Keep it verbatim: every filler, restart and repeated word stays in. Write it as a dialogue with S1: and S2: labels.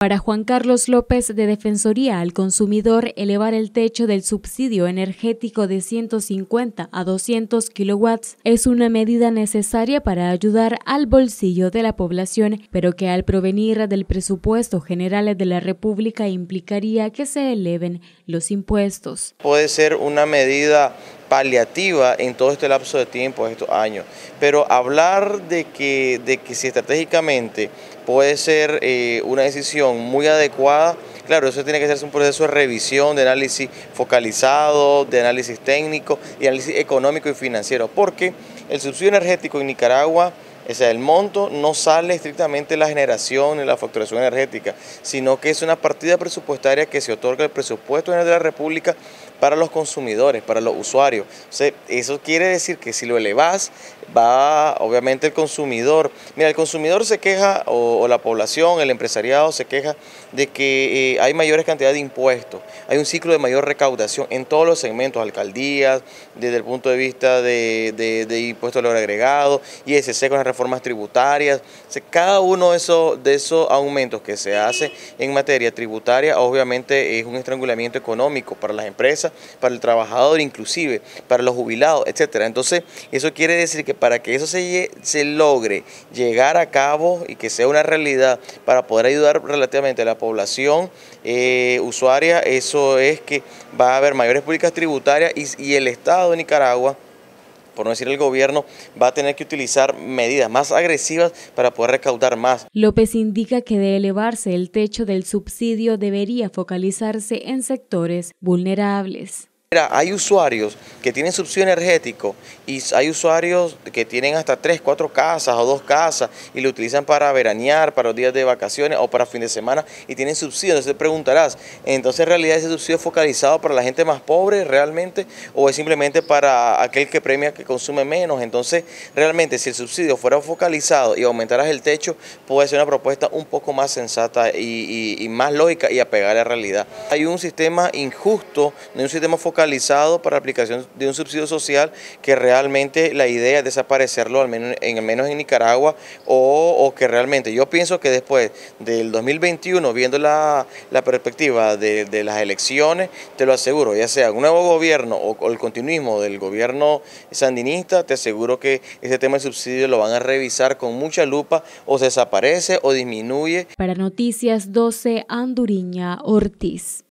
S1: Para Juan Carlos López de Defensoría al Consumidor, elevar el techo del subsidio energético de ciento cincuenta a doscientos kilowatts es una medida necesaria para ayudar al bolsillo de la población, pero que al provenir del presupuesto general de la República implicaría que se eleven los impuestos.
S2: Puede ser una medida paliativa en todo este lapso de tiempo, estos años, pero hablar de que, de que si estratégicamente puede ser eh, una decisión muy adecuada, claro, eso tiene que ser un proceso de revisión, de análisis focalizado, de análisis técnico y análisis económico y financiero, porque el subsidio energético en Nicaragua, o sea, el monto no sale estrictamente de la generación y la facturación energética, sino que es una partida presupuestaria que se otorga el presupuesto general de la República para los consumidores, para los usuarios. O sea, eso quiere decir que si lo elevas, va obviamente el consumidor. Mira, el consumidor se queja, o, o la población, el empresariado se queja de que eh, hay mayores cantidades de impuestos, hay un ciclo de mayor recaudación en todos los segmentos, alcaldías, desde el punto de vista de, de, de impuestos al valor agregado, I S C con las reformas tributarias. O sea, cada uno de esos, de esos aumentos que se hace en materia tributaria obviamente es un estrangulamiento económico para las empresas, para el trabajador, inclusive para los jubilados, etcétera. Entonces, eso quiere decir que para que eso se, se logre llegar a cabo y que sea una realidad para poder ayudar relativamente a la población eh, usuaria, eso es que va a haber mayores políticas tributarias y, y el Estado de Nicaragua, por no decir el gobierno, va a tener que utilizar medidas más agresivas para poder recaudar más.
S1: López indica que de elevarse el techo del subsidio debería focalizarse en sectores vulnerables.
S2: Mira, hay usuarios que tienen subsidio energético y hay usuarios que tienen hasta tres, cuatro casas o dos casas y lo utilizan para veranear, para los días de vacaciones o para fin de semana y tienen subsidio. Entonces te preguntarás, entonces en realidad ese subsidio es focalizado para la gente más pobre realmente o es simplemente para aquel que premia que consume menos. Entonces realmente si el subsidio fuera focalizado y aumentaras el techo, puede ser una propuesta un poco más sensata y, y, y más lógica y apegada a la realidad. Hay un sistema injusto, no hay un sistema focalizado para la aplicación de un subsidio social que realmente la idea es desaparecerlo, al menos en, al menos en Nicaragua, o, o que realmente yo pienso que después del dos mil veintiuno, viendo la, la perspectiva de, de las elecciones, te lo aseguro, ya sea un nuevo gobierno o, o el continuismo del gobierno sandinista, te aseguro que ese tema del subsidio lo van a revisar con mucha lupa, o se desaparece o disminuye.
S1: Para Noticias doce, Anduriña Ortiz.